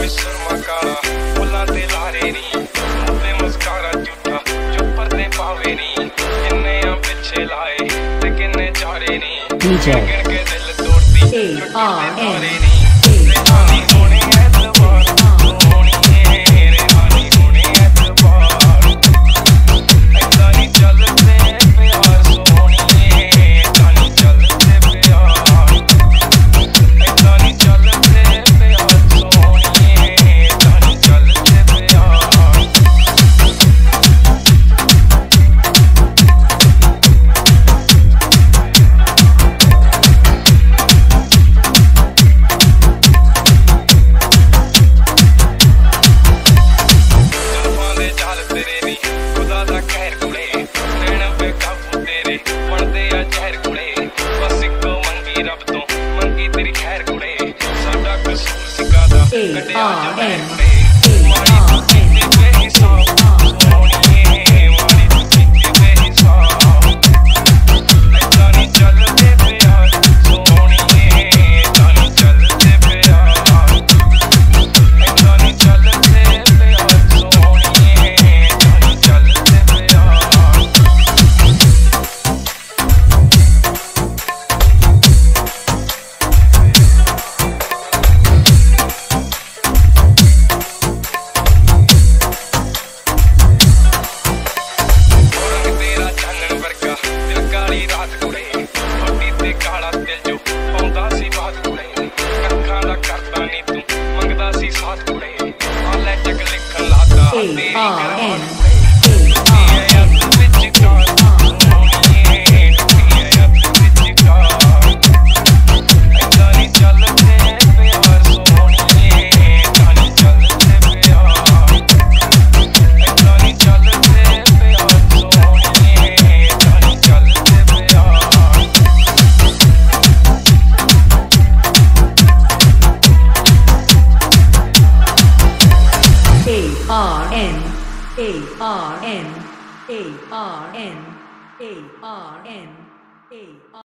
कोई सुरमा काला फुल्लां ते लारे नी ते मुस्कारा झूठा जो पर्दे पावे नी किन्ने आ पिछे लाए ते किन्ने चारे नी गिन के दिल तोड़ती जो टूटे नी रेहानी होने एतबार सोहणीए रेहानी होने एतबार ऐसा नहीं चलते प्यार सोहणीए ऐसा नहीं चलते प्यार ऐसा नहीं चलते प्यार सोहणीए ऐसा नहीं चलते प्यार